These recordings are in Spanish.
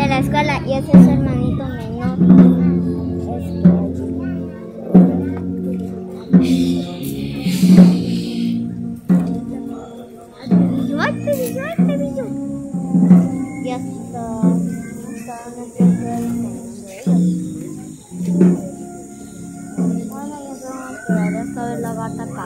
la escuela y ese es su hermanito menor. ¡Ay, Tevillo! Ya está. Bueno, ya vamos a esperar hasta ver la gata acá.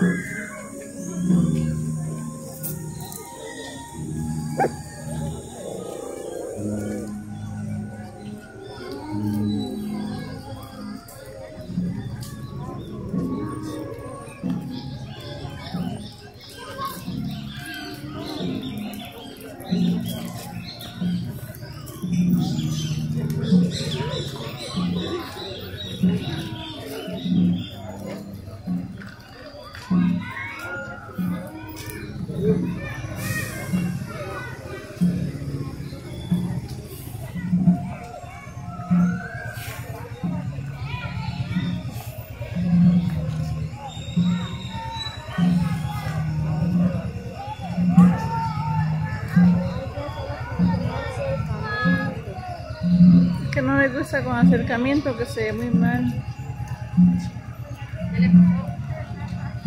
Que no le gusta con acercamiento, que se ve muy mal.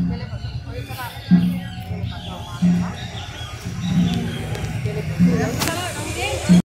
¿Qué le pasó?